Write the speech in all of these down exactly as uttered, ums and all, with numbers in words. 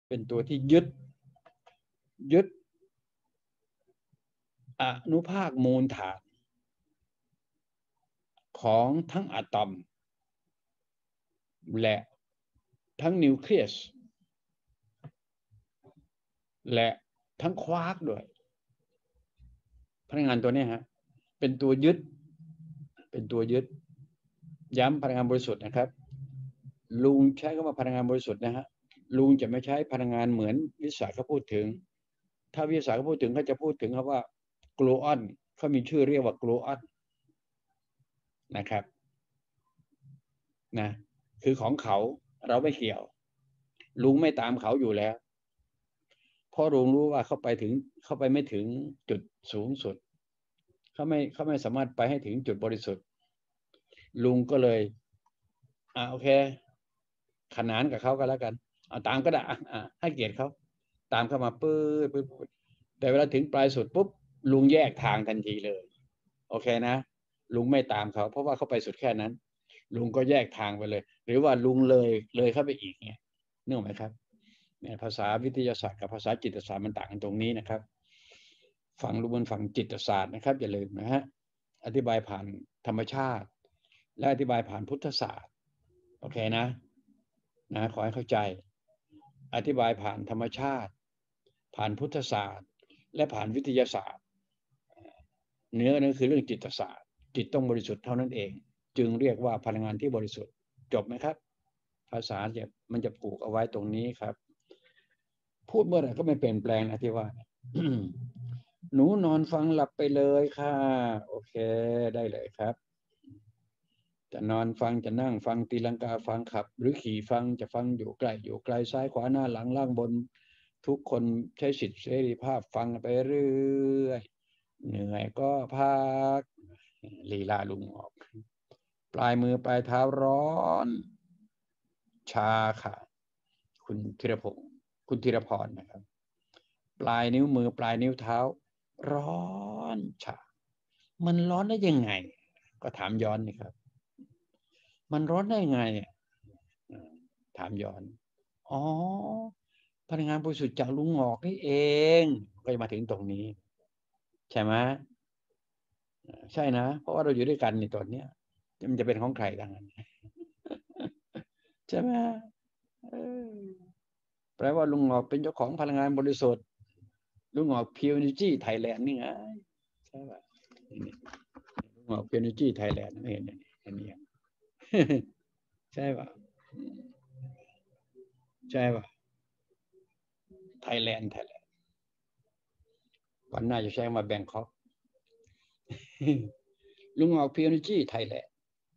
เป็นตัวที่ยึดยึดอนุภาคมูลฐานของทั้งอะตอมและทั้งนิวเคลียสและทั้งควาร์กด้วยพลังงานตัวนี้ฮะเป็นตัวยึดเป็นตัวยึดย้ำพลังงานบริสุทธิ์นะครับลุงใช้คำว่าพลังงานบริสุทธิ์นะฮะลุงจะไม่ใช้พลังงานเหมือนวิทยาศาสตร์เขาพูดถึงถ้าวิทยาศาสตร์เขาพูดถึงเขาจะพูดถึงคำว่ากลูออนเขามีชื่อเรียกว่ากลูออนนะครับนะคือของเขาเราไม่เกี่ยวลุงไม่ตามเขาอยู่แล้วเพราะลุงรู้ว่าเขาไปถึงเขาไปไม่ถึงจุดสูงสุดเขาไม่เขาไม่สามารถไปให้ถึงจุดบริสุทธิ์ลุงก็เลยอ่าโอเคขนานกับเขาก็แล้วกันเอาตามก็ได้อ่าให้เกียรติเขาตามเข้ามาปื๊ดปื๊ดแต่เวลาถึงปลายสุดปุ๊บลุงแยกทางทันทีเลยโอเคนะลุงไม่ตามเขาเพราะว่าเขาไปสุดแค่นั้นลุงก็แยกทางไปเลยหรือว่าลุงเลยเลยเข้าไปอีกเนี่ยนึกออกไหมครับเนี่ยภาษาวิทยาศาสตร์กับภาษาจิตศาสตร์มันต่างกันตรงนี้นะครับฝั่งลุงบนฝั่งจิตศาสตร์นะครับอย่าลืมนะฮะอธิบายผ่านธรรมชาติและอธิบายผ่านพุทธศาสตร์โอเคนะนะขอให้เข้าใจอธิบายผ่านธรรมชาติผ่านพุทธศาสตร์และผ่านวิทยาศาสตร์เนื้อนั่นคือเรื่องจิตศาสตร์จิตต้องบริสุทธิ์เท่านั้นเองจึงเรียกว่าพลังงานที่บริสุทธิ์จบไหมครับภาษาจะมันจะผูกเอาไว้ตรงนี้ครับพูดเมื่อไหร่ก็ไม่เปลี่ยนแปลงนะที่ว่าหนูนอนฟังหลับไปเลยค่ะโอเคได้เลยครับจะนอนฟังจะนั่งฟังตีลังกาฟังขับหรือขี่ฟังจะฟังอยู่ใกล้อยู่ไกลซ้ายขวาหน้าหลังล่างบนทุกคนใช้สิทธิเสรีภาพฟังไปเรื่อยเหนื่อยก็พักลีลาลุงออกปลายมือปลายเท้าร้อนชาค่ะคุณธีรพงศ์คุณธีรพรนะครับปลายนิ้วมือปลายนิ้วเท้าร้อนชามันร้อนได้ยังไงก็ถามย้อนนี่ครับมันร้อนได้ไงถามย้อนอ๋อพลังงานบริสุทธิ์จากลุงหงอกนี่เองก็จะมาถึงตรงนี้ใช่ไหมใช่นะเพราะว่าเราอยู่ด้วยกันในตอนนี้มันจะเป็นของใครดังนั้นใช่ไหมแปลว่าลุงหงอกเป็นเจ้าของพลังงานบริสุทธิ์ลุงหงอก Pure Energy Thailand นี่ไงใช่ป่ะลุงหงอก Pure Energy Thailand ไม่เห็นเห็นเนี่ยใช่ป่ะใช่ป่ะ Thailand Thailand วันหน้าจะใช้มาแบงคอกลุงหงอก Pure Energy Thailand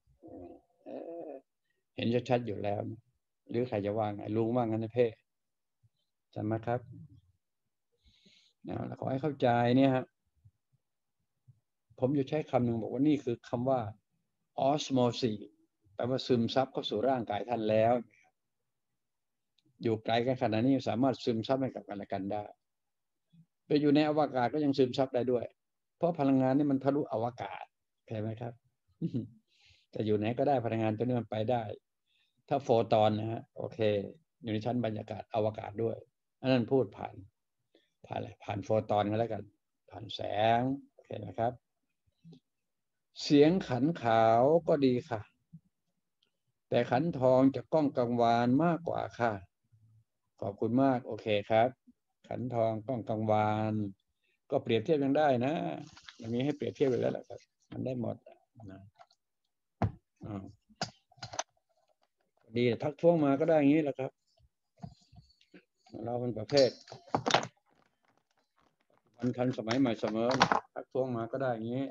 เห็นชัดๆอยู่แล้วหรือใครจะว่าไงลุงว่างั้นนะเพ่จำไหมครับนะขอให้เข้าใจเนี่ยครับผมจะใช้คำหนึ่งบอกว่านี่คือคำว่า osmosis แปลว่าซึมซับเข้าสู่ร่างกายท่านแล้วอยู่ไกลกันขนาดนี้สามารถซึมซับให้กับกันและกันได้ไปอยู่ในอวกาศก็ยังซึมซับได้ด้วยเพราะพลังงานนี่มันทะลุอวกาศเข้าใจไหมครับจะอยู่ไหนก็ได้พลังงานตัวนี้มันไปได้ถ้าโฟตอนนะฮะโอเคอยู่ในชั้นบรรยากาศอวกาศด้วยอันนั้นพูดผ่านผ่านอะไรผ่านโฟตอนก็แล้วกันผ่านแสงโอเคนะครับเสียงขันขาวก็ดีค่ะแต่ขันทองจะก้องกังวานมากกว่าค่ะขอบคุณมากโอเคครับขันทองก้องกังวานก็เปรียบเทียบยังได้นะมันมีให้เปรียบเทียบไปแล้วแหละครับมันได้หมดนะดีทักท้วงมาก็ได้อย่างนี้แหละครับเราเป็นประเภทมันทันสมัยใหม่เสมอทักท้วงมาก็ได้อย่างนี้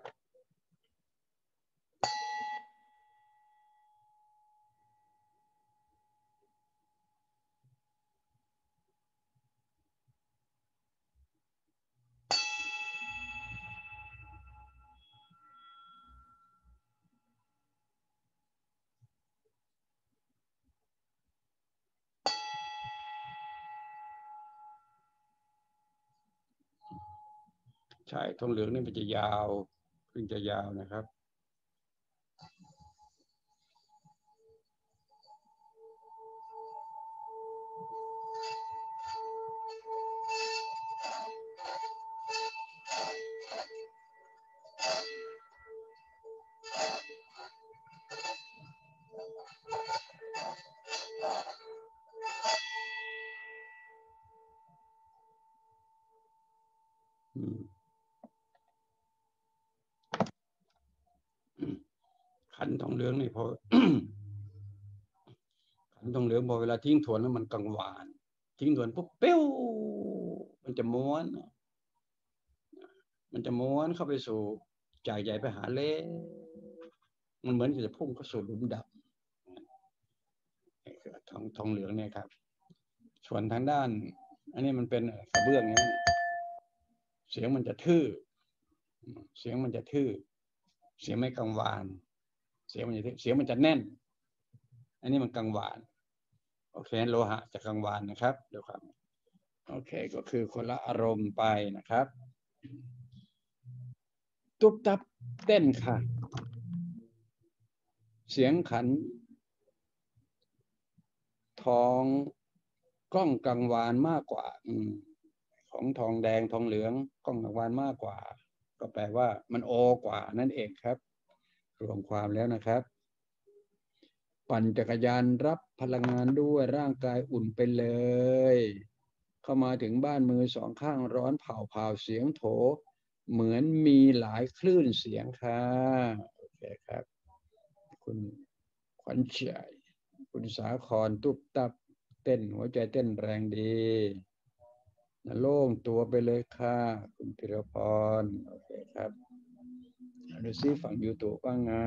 ใช่ทองเหลืองนี่มันจะยาวขึ้นจะยาวนะครับขันทองเหลืองนี่พอ ขันทองเหลืองพอเวลาทิ้งทวนแล้วมันกังวานทิ้งทวนปุ๊บเปี้ยวมันจะม้วนมันจะม้วนเข้าไปสู่จากใหญ่ไปหาเล็กมันเหมือนจะพุ่งเข้าสู่หลุมดำทองทองเหลืองเนี่ยครับส่วนทางด้านอันนี้มันเป็นกระเบื้องนี้เสียงมันจะทื่อเสียงมันจะทื่อเสียงไม่กังวานเสียงมันจะทื่อเสียงมันจะแน่นอันนี้มันกังวานโอเคโลหะจะกังวานนะครับเดี๋ยวครับโอเคก็คือคนละอารมณ์ไปนะครับตุ๊บตับเต้นค่ะเสียงขันทองกล้องกังวานมากกว่าอืมของทองแดงทองเหลืองกล้องกังวานมากกว่าก็แปลว่ามันโอกว่านั่นเองครับรวมความแล้วนะครับปั่นจักรยานรับพลังงานด้วยร่างกายอุ่นไปเลยเข้ามาถึงบ้านมือสองข้างร้อนเผาเผาเสียงโถเหมือนมีหลายคลื่นเสียงค่ะโอเคครับคุณขวัญชัยคุณสาครตุ๊บตับเต้นหัวใจเต้นแรงดีโล่งตัวไปเลยค่ะคุณพิรพรโอเคครับดูซิฝั่งยูทูบว่าไง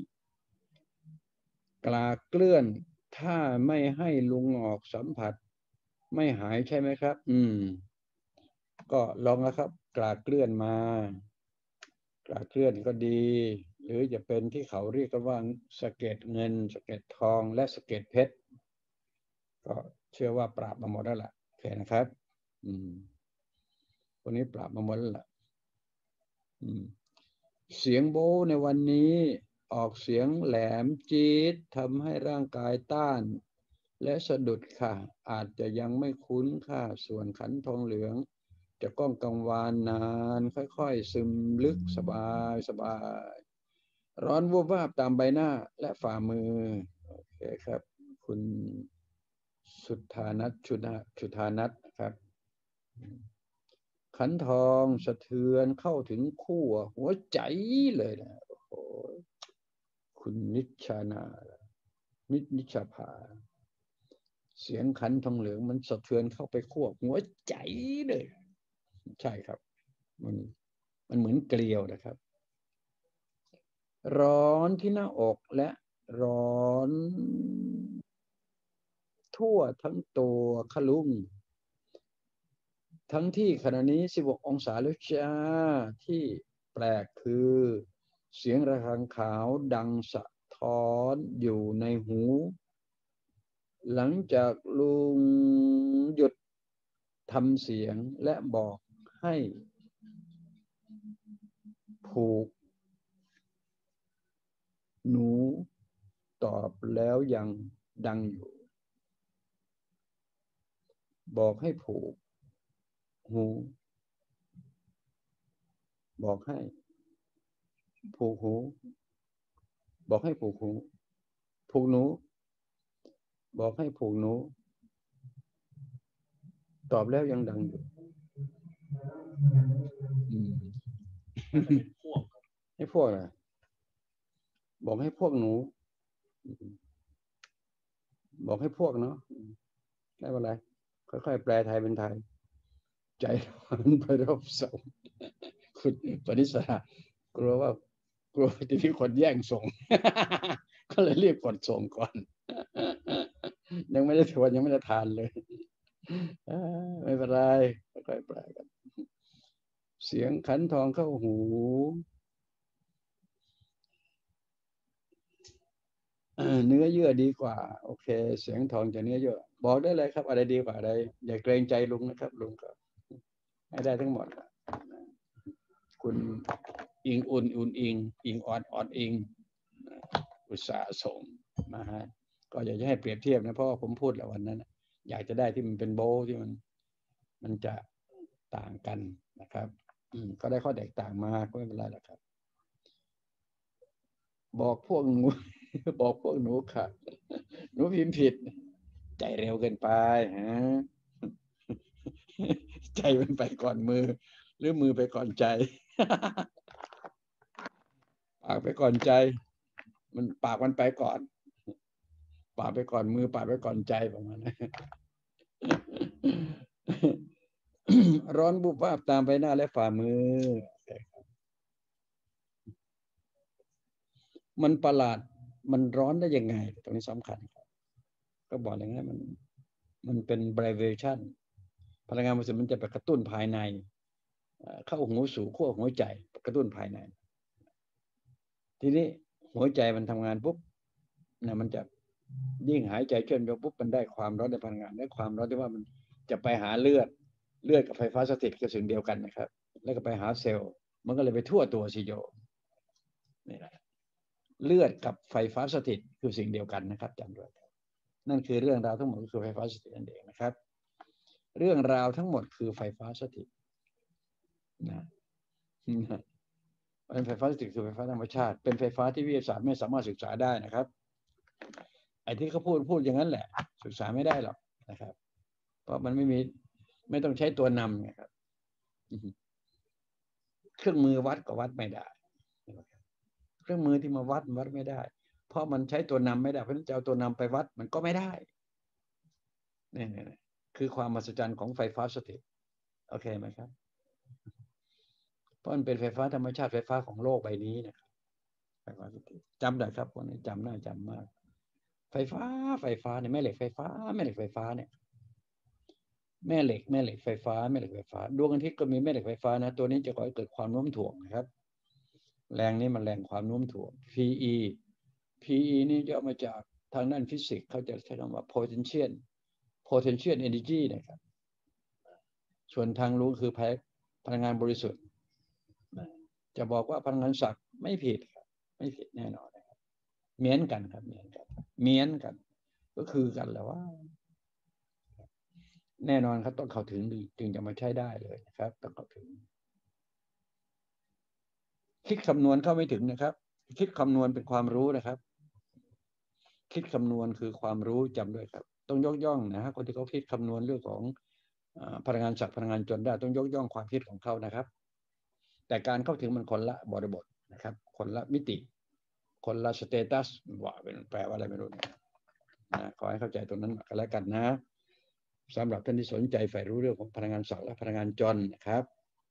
กลาเกลื่อนถ้าไม่ให้ลุงออกสัมผัสไม่หายใช่ไหมครับอืมก็ลองนะครับกลาเกลื่อนมากลาเกลื่อนก็ดีหรือจะเป็นที่เขาเรียกกันว่าสะเก็ดเงินสะเก็ดทองและสะเก็ดเพชรก็เชื่อว่าปราบมาหมดแล้วล่ะโอเคนะครับอืมคนนี้ปราบมาหมดแล้วล่ะอืมเสียงโบในวันนี้ออกเสียงแหลมจี๊ดทำให้ร่างกายต้านและสะดุดค่ะอาจจะยังไม่คุ้นค่ะส่วนขันทองเหลืองจะก้องกังวานนานค่อยๆซึมลึกสบายสบายร้อนวูบวาบตามใบหน้าและฝ่ามือโอเคครับคุณสุธานัทชุนาชุธานัทนะครับขันทองสะเทือนเข้าถึงขั้วหัวใจเลยนะโอ้โหคุณนิชานานินิชาภาเสียงขันทองเหลืองมันสะเทือนเข้าไปขั้วหัวใจเลยใช่ครับมันมันเหมือนเกลียวนะครับร้อนที่หน้าอกและร้อนทั่วทั้งตัวขลุ่มทั้งที่ขณะนี้สิบหกองศาแล้วจ้าที่แปลกคือเสียงระฆังขาวดังสะท้อนอยู่ในหูหลังจากลุงหยุดทำเสียงและบอกให้ผูกหนูตอบแล้วยังดังอยู่บอกให้ผูกหูบอกให้ผูกหูบอกให้ผูกหูผูกหนูบอกให้ผูกหนูตอบแล้วยังดังอยู่ให้พวกอะไรบอกให้พวกหนูบอกให้พวกเนาะไม่เป็นไรค่อยๆแปลไทยเป็นไทยใจร้อนไปรอบสองคุณปณิสากลัวว่ากลัวจะมีคนแย่งส่งก็เลยรีบกดส่งก่อนยังไม่ได้ทวนยังไม่ได้ทานเลยไม่เป็นไรค่อยๆแปลกันเสียงขันทองเข้าหูเนื้อเยื่อดีกว่าโอเคเสียงทองจะเนื้อเยื่อบอกได้เลยครับอะไรดีกว่าอะไรอย่าเกรงใจลุงนะครับลุงก็ให้ได้ทั้งหมดคุณอิงอุ่นอุ่นอิงอิงอ่อนอ่อนอิงอุตสาห์ส่งมาฮะก็อยากจะให้เปรียบเทียบนะเพราะว่าผมพูดแล้ววันนั้นอยากจะได้ที่มันเป็นโบที่มันมันจะต่างกันนะครับอืมก็ได้ข้อแตกต่างมาก็ไม่เป็นไรหรอกครับบอกพวกหนูบอกพวกหนูค่ะหนูพิมพ์ผิดใจเร็วเกินไปฮะใจมันไปก่อนมือหรือมือไปก่อนใจ ปากไปก่อนใจ มันปากมันไปก่อนปากไปก่อนมือปากไปก่อนใจประมาณนั้น ร้อนบุบวาบตามไปหน้าและฝ่ามือ มันประหลาดมันร้อนได้ยังไงตรงนี้สำคัญครับก็บอกอย่างนี้มันมันเป็น vibration พลังงานบริสุทธิ์มันจะไปกระตุ้นภายในเข้าหูสู่ขั้วหัวใจกระตุ้นภายในทีนี้หัวใจมันทำงานปุ๊บนะมันจะยิ่งหายใจเชื่อมโยงปุ๊บมันได้ความร้อนในพลังงานได้ความร้อนที่ว่ามันจะไปหาเลือดเลือดกับไฟฟ้าสถิตคือสิ่งเดียวกันนะครับแล้วก็ไปหาเซลล์มันก็เลยไปทั่วตัวสิโยนี่แหละเลือดกับไฟฟ้าสถิตคือสิ่งเดียวกันนะครับจำไว้นั่นคือเรื่องราวทั้งหมดคือไฟฟ้าสถิตนั่นเองนะครับเรื่องราวทั้งหมดคือไฟฟ้าสถิตนะเป็นไฟฟ้าสถิตคือไฟฟ้าธรรมชาติเป็นไฟฟ้าที่วิทยาศาสตร์ไม่สามารถศึกษาได้นะครับไอ้ที่เขาพูดพูดอย่างนั้นแหละศึกษาไม่ได้หรอกนะครับเพราะมันไม่มีไม่ต้องใช้ตัวนำนะครับเครื่องมือวัดก็วัดไม่ได้เครื่องมือที่มาวัดวัดไม่ได้เพราะมันใช้ตัวนำไม่ได้เพราะฉะนั้นจะเอาตัวนำไปวัดมันก็ไม่ได้นี่คือความมหัศจรรย์ของไฟฟ้าสถิตโอเคไหมครับเพราะมันเป็นไฟฟ้าธรรมชาติไฟฟ้าของโลกใบนี้นะครับไฟฟ้าสถิตจำได้ครับคนนี้จำได้จำมากไฟฟ้าไฟฟ้าเนี่ยแม่เหล็กไฟฟ้าแม่เหล็กไฟฟ้าเนี่ยแม่เหล็กแม่เหล็กไฟฟ้าแม่เหล็กไฟฟ้าดวงอาทิตย์ก็มีแม่เหล็กไฟฟ้านะตัวนี้จะก่อให้เกิดความโน้มถ่วงนะครับแรงนี้มันแรงความโน้มถ่วง พี อี พี อี นี่ย่อมาจากทางด้านฟิสิกส์เขาจะใช้คำว่า potential potential energy นะครับส่วนทางรู้คือพลังงานบริสุทธิ์จะบอกว่าพลังงานศักดิ์ไม่ผิดครับไม่ผิดแน่นอนนะครับเหมือนกันครับเหมือนกันเหมือนกันก็คือกันแล้วว่าแน่นอนครับต้องเข้าถึงจึงจะมาใช้ได้เลยนะครับต้องเข้าถึงคิดคำนวณเข้าไม่ถึงนะครับคิดคำนวณเป็นความรู้นะครับคิดคำนวณคือความรู้จำด้วยครับต้องยกย่องนะฮะคนที่เขาคิดคำนวณเรื่องของพลังงานศักดิ์พลังงานจนได้ต้องยกย่องความคิดของเขานะครับแต่การเข้าถึงมันคนละบริบทนะครับคนละมิติคนละสเตตัสว่าเป็นแปลว่าอะไรไม่รู้นะขอให้เข้าใจตรงนั้นกันแล้วกันนะสำหรับท่านที่สนใจใฝ่รู้เรื่องของพลังงานศักดิ์และพลังงานจนนะครับ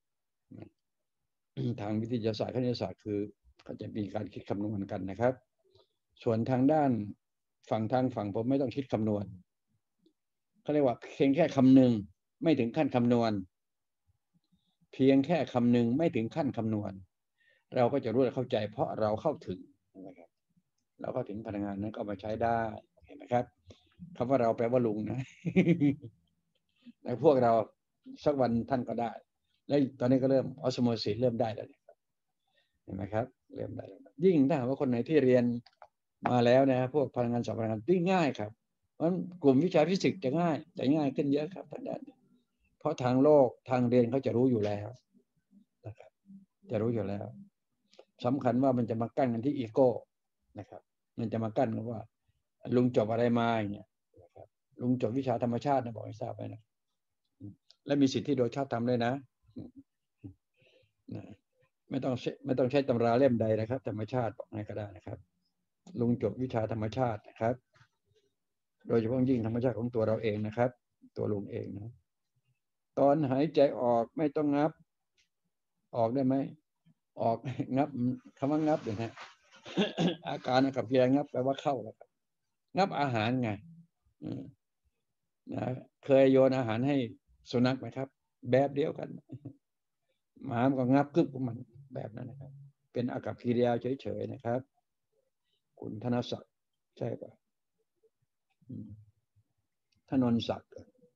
ทางวิทยาศาสตร์คณิตศาสตร์คือเขาจะมีการคิดคำนวณกันนะครับส่วนทางด้านฝั่งทางฝั่งผมไม่ต้องคิดคำนวณเขาเรียกว่าเพียงแค่คำนึงไม่ถึงขั้นคำนวณเพียงแค่คำนึงไม่ถึงขั้นคำนวณเราก็จะรู้และเข้าใจเพราะเราเข้าถึงนะครับเราก็ถึงพลังงานนั้นก็มาใช้ได้เห็นไหมครับคำว่าเราแปลว่าลุงนะในพวกเราสักวันท่านก็ได้แล้วตอนนี้ก็เริ่มออสโมซิสเริ่มได้แล้วเห็นไหมครับเริ่มได้แล้วยิ่งถ้าว่าคนไหนที่เรียนมาแล้วนะพวกพลังงานสองพลังงานยิ่งง่ายครับเพราะกลุ่มวิชาฟิสิกส์จะง่ายจะง่ายขึ้นเยอะครับทางด้านนี้เพราะทางโลกทางเรียนเขาจะรู้อยู่แล้วนะครับจะรู้อยู่แล้วสำคัญว่ามันจะมากั้นกันที่อีโก้นะครับมันจะมากั้นกันว่าลุงจบอะไรมาอย่างเงี้ยนะครับลุงจบวิชาธรรมชาตินะบอกให้ทราบไว้นะและมีสิทธิโดยชอบธรรมเลยนะไม่ต้องไม่ต้องใช้ตำราเล่มใดนะครับธรรมชาติบอกให้ก็ได้นะครับลุงจบวิชาธรรมชาตินะครับโดยเฉพาะยิ่งธรรมชาติของตัวเราเองนะครับตัวลุงเองนะตอนหายใจออกไม่ต้องงับออกได้ไหมออกงับคำว่างับเนี่ยนะอาการกับเพียงับแปลว่าเข้าแล้วครับงับอาหารไงนะเคยโยนอาหารให้สุนัขไหมครับแบบเดียวกันหมามันก็งับกึบของมันแบบนั้นนะครับเป็นอากับกิริยาเฉยๆนะครับคุณธนศักดิ์ใช่ป่ะธนนศักดิ์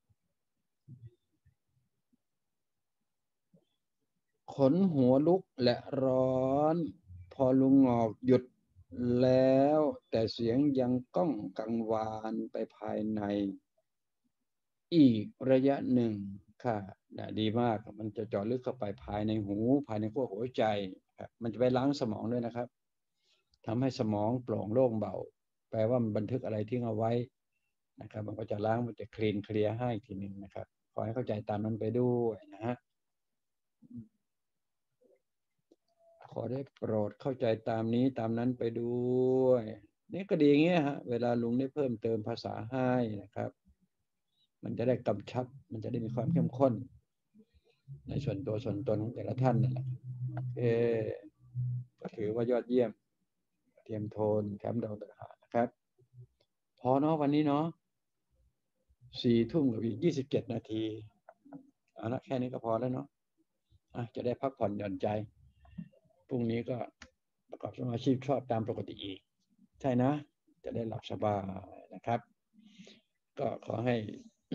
ขนหัวลุกและร้อนพอลุงงอกหยุดแล้วแต่เสียงยังก้องกังวานไปภายในอีกระยะหนึ่งค่ะดีมากมันจะเจาะลึกเข้าไปภายในหูภายในขั้วหัวใจมันจะไปล้างสมองด้วยนะครับทำให้สมองโปร่งโล่งเบาแปลว่ามันบันทึกอะไรทิ้งเอาไว้นะครับมันก็จะล้างมันจะคลีนเคลียร์ให้ทีหนึ่งนะครับขอให้เข้าใจตามนั้นไปด้วยนะฮะขอได้โปรดเข้าใจตามนี้ตามนั้นไปด้วยนี่ก็ดีอย่างเงี้ยฮะเวลาลุงได้เพิ่มเติมภาษาให้นะครับมันจะได้กำชับมันจะได้มีความเข้มข้นในส่วนตัวส่วนตนของแต่ละท่านนั่นแหละเออก็ถือว่ายอดเยี่ยมเทียมโทนแคมป์ดาวตะหานะครับพอเนาะวันนี้เนาะสี่ทุ่มกับอีกยี่สิบเจ็ดนาทีเอาละแค่นี้ก็พอแล้วเนาะอ่ะจะได้พักผ่อนหย่อนใจพรุ่งนี้ก็ประกอบอาชีพชอบตามปกติอีกใช่นะจะได้หลับสบายนะครับก็ขอให้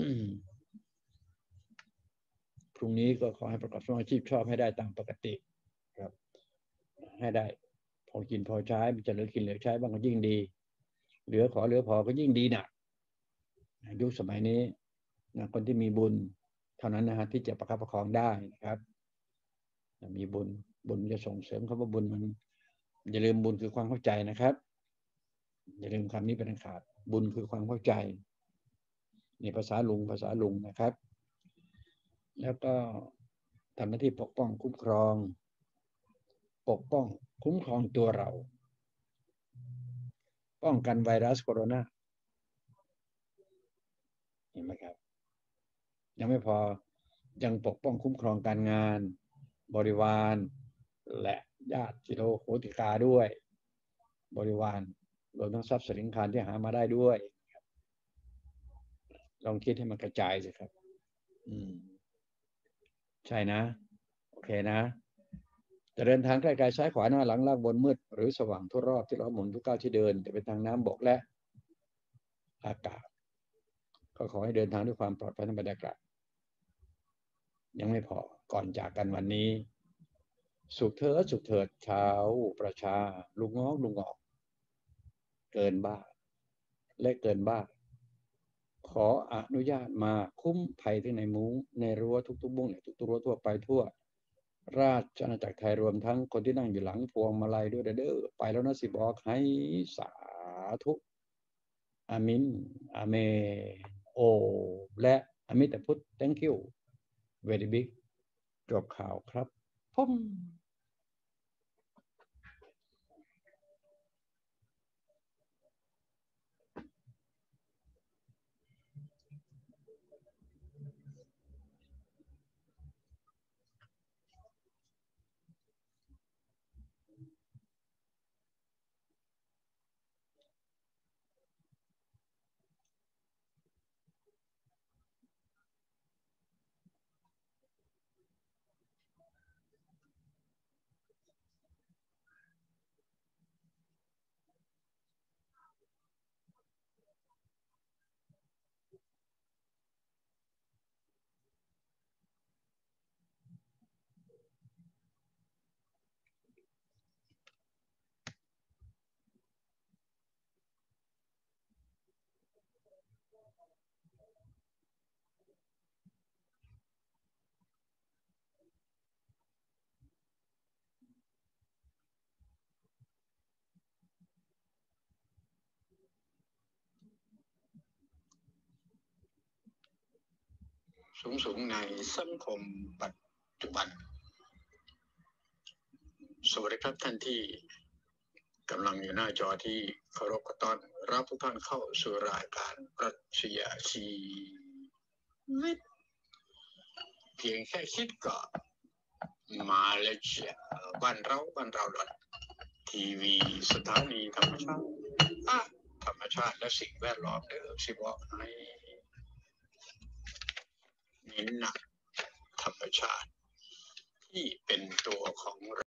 พรุ่งนี้ก็ขอให้ประกอบอาชีพชอบให้ได้ตามปกติครับให้ได้พอกินพอใช้มันจะเหลือกินเหลือใช้บ้างก็ยิ่งดีเหลือขอเหลือพอก็ยิ่งดีหนักยุคสมัยนี้นะคนที่มีบุญเท่านั้นนะฮะที่จะประคับประคองได้นะครับมีบุญบุญจะส่งเสริมคำว่าบุญมันอย่าลืมบุญคือความเข้าใจนะครับอย่าลืมคำนี้เป็นขาดบุญคือความเข้าใจนี่ภาษาลุงภาษาลุงนะครับแล้วก็ทำหน้าที่ปกป้องคุ้มครองปกป้องคุ้มครองตัวเราป้องกันไวรัสโคโรนาเห็นไหมครับยังไม่พอยังปกป้องคุ้มครองการงานบริวารและญาติโโหติกาด้วยบริวารรวมทั้งทรัพย์สินคารที่หามาได้ด้วยลองคิดให้มันกระจายสิครับอืมใช่นะโอเคนะจะเดินทางใกล้ๆซ้ายขวาหน้าหลังล่างบนมืดหรือสว่างทั่วรอบที่เราหมุนทุกก้าวที่เดินจะเป็นทางน้ำบกและอากาศก็ขอให้เดินทางด้วยความปลอดภัยทั้งบรรยากาศยังไม่พอก่อนจากกันวันนี้สุขเถิดสุขเถิดชาวประชาลุงงอกลุงงอกเกินบ้าและเกินบ้าขออนุญาตมาคุ้มภัยที่ในมุ้งในรั้วทุกๆบุ้งทุกๆรั้วทั่วไปทั่วราชอาณาจักรไทยรวมทั้งคนที่นั่งอยู่หลังพวงมาลัยด้วยเด้อไปแล้วนะสิบอกให้สาธุอามินอาเมโอและอมิตพุทธ thank you very big จบข่าวครับผมสูงสูงในสังคมปัจจุบันสวัสดีครับท่านที่กำลังอยู่หน้าจอที่เคารพกต้อนรับทุกท่านเข้าสู่รายการปรัชญาชีวิตเพียงแค่คิดก็มาเลเซียบ้านเราบ้านเราดอททีวีสถานีธรรมชาติธรรมชาติและสิ่งแวดล้อมเด้อสิบอกให้เน้นหนักธรรมชาติที่เป็นตัวของ